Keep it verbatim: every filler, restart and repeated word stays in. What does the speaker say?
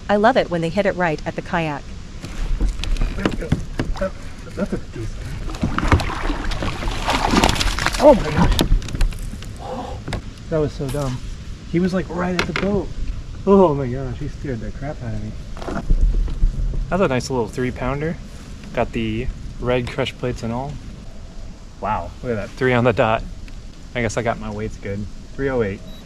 I love it when they hit it right at the kayak. That, that's a decent. Oh my gosh. That was so dumb. He was like right at the boat. Oh my gosh, he scared the crap out of me. That's a nice little three pounder. Got the red crush plates and all. Wow, look at that, three on the dot. I guess I got my weights good. three oh eight.